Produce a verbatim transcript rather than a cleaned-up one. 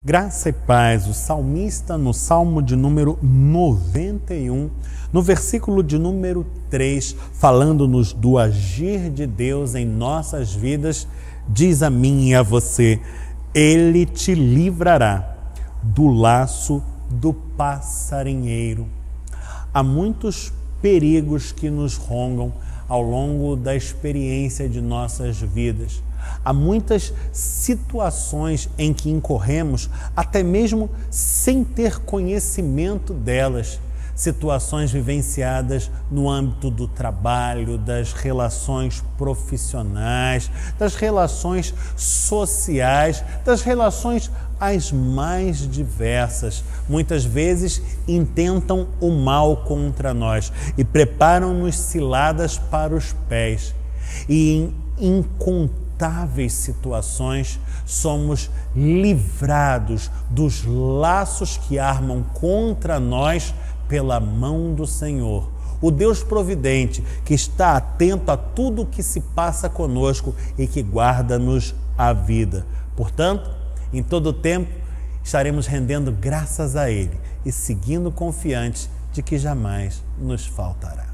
Graça e paz, o salmista no Salmo de número noventa e um, no versículo de número três, falando-nos do agir de Deus em nossas vidas, diz a mim e a você: Ele te livrará do laço do passarinheiro. Há muitos perigos que nos rondam ao longo da experiência de nossas vidas. Há muitas situações em que incorremos, até mesmo sem ter conhecimento delas. Situações vivenciadas no âmbito do trabalho, das relações profissionais, das relações sociais, das relações as mais diversas. Muitas vezes intentam o mal contra nós e preparam-nos ciladas para os pés. E em incontáveis situações somos livrados dos laços que armam contra nós pela mão do Senhor, o Deus providente que está atento a tudo o que se passa conosco e que guarda-nos a vida. Portanto, em todo o tempo estaremos rendendo graças a Ele e seguindo confiantes de que jamais nos faltará.